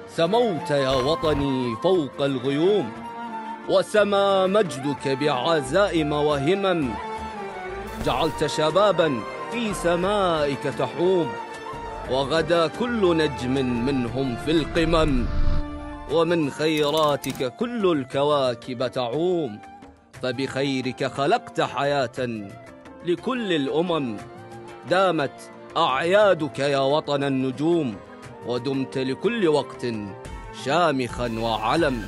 سموت يا وطني فوق الغيوم، وسما مجدك بعزائم وهمم. جعلت شبابا في سمائك تحوم، وغدا كل نجم منهم في القمم. ومن خيراتك كل الكواكب تعوم، فبخيرك خلقت حياة لكل الأمم. دامت أعيادك يا وطن النجوم، ودمت لكل وقت شامخا وعلم.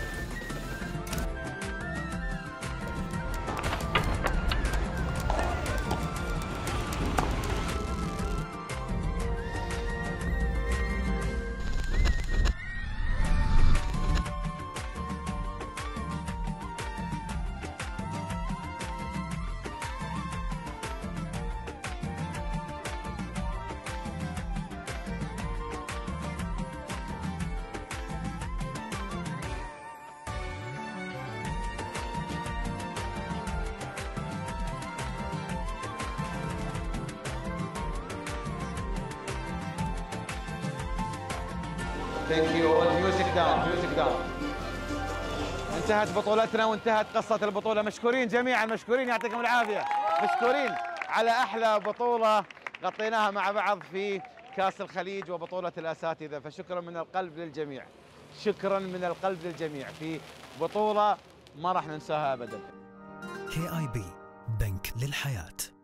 ثانك يو. ميوزك داون، ميوزك داون. انتهت بطولتنا وانتهت قصة البطولة. مشكورين جميعا، مشكورين، يعطيكم العافية. مشكورين على أحلى بطولة غطيناها مع بعض في كأس الخليج وبطولة الأساتذة، فشكرا من القلب للجميع. شكرا من القلب للجميع في بطولة ما راح ننساها أبدا. KIB بنك للحياة.